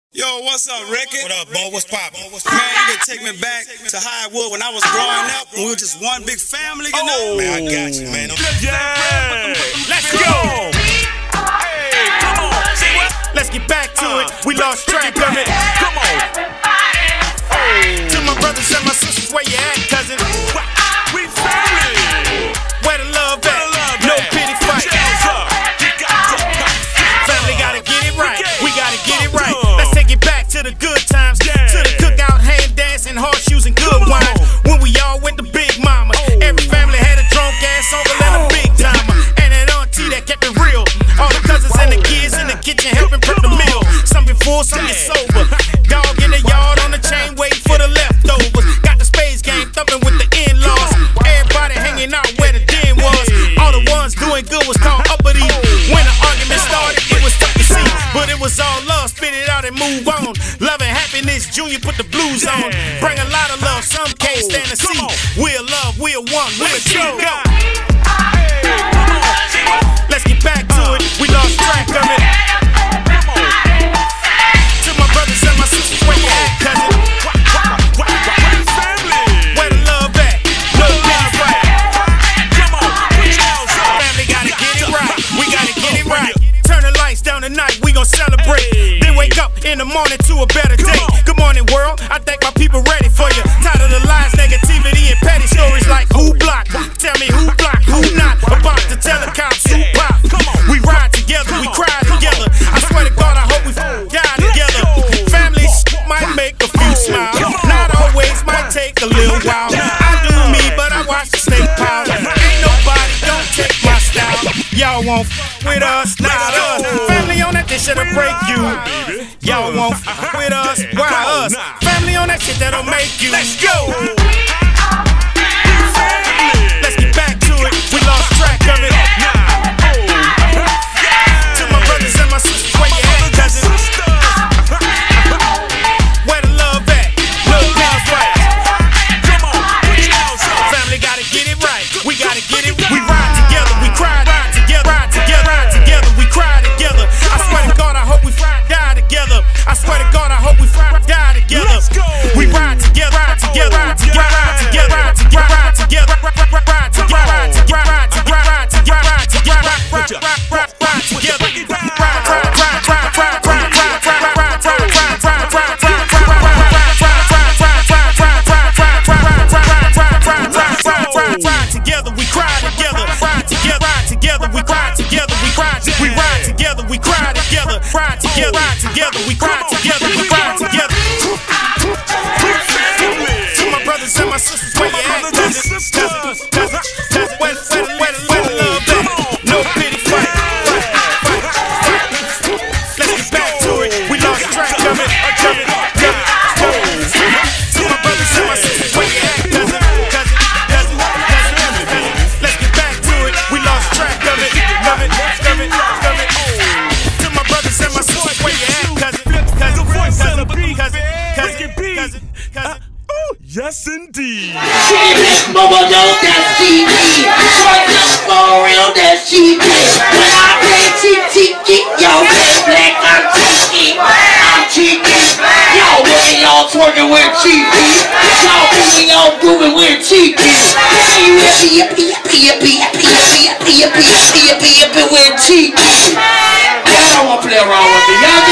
Yo, what's up, Ricky? What up, Bo? What's poppin'? Man, you can take me back to how it was when I was growing up, when we were just one big family, you know? Man, I got you, man. Yeah! Let's go! Hey, come on! See what? Let's get back to it. We lost track of it. Come on! To my brothers and my sisters, where you at, cousin? We family! Where the love at? No pity fight. Family gotta get it right. We gotta get it right. Let's take it back to the good times. To the cookout, hand dancing, horseshoes, and good wine. When we all went to Big Mama. Every family had a drunk ass uncle and a big timer. And an auntie that kept it real. All the cousins and the kids in the kitchen helping prep the meal. Some get full, some get sober. Dog in the yard on the chain waiting for the leftovers. Got the spades game thumping with the in-laws. Everybody hanging out where the den was. All the ones doing good was called uppity. When the argument started, it was tough to see. But it was all love, spit it out and move on. Love and happiness, Junior put the blues on. Bring a lot of love, some can't stand to see. We're love, we're one, we're two, go. Let's get back to it, we lost track of it. To my brothers and my sisters, where you at, cousin? Where the love at? No pity fight. Family gotta get it right, we gotta get it right. Turn the lights down tonight, we gon' celebrate. Then wake up in the morning to a better day. Good morning, world, I think my people ready for you. Tired of the lies, negativity, and petty stories like who blocked? Tell me who blocked, who not? About to tell the cops who pop. We ride together, we cry together. I swear to God, I hope we die together. Family might make a few smile. Not always, might take a little while. I do me, but I watch the snake pile. Ain't nobody, don't take my style. Y'all won't with us, not us. Family on that, they should've break you. Y'all won't with us, why us? Family on that shit that'll make you. Let's go! Let's get back to it, we lost track of it. To my brothers and my sisters, where you at, cousin? Where the love at? No pity fight. Family gotta get it right, we gotta get it. We ride together, we cry, ride together, ride together, ride together, we cry together. I swear to God, I hope we die together. I swear to God, I hope we die together. We ride together, ride together, ride together, ride together, ride together, ride together, ride together, ride together, ride together, ride together, ride together, ride together, together, we cry together, ride together, ride together, we cry together, we ride together, we cry together, ride together, we cry together, we cry together. To my brothers and my sisters, where you at, where the love at? No pity fight. Let's get back to it, we lost track of it. To my brothers and my sisters, where you at, cousin? Let's get back to it, we lost track of it. To my brothers and my sisters, where you at, cousin? Yes, indeed. Mobo, that's TV. Short up for real, that's TV. When I play Tiki, yo, black, I'm Tiki. I'm Tiki. Yo, when y'all twerking, we're Tiki. Y'all moving, y'all grooving, we're Tiki. We're Tiki. I don't want to play around with me. Y'all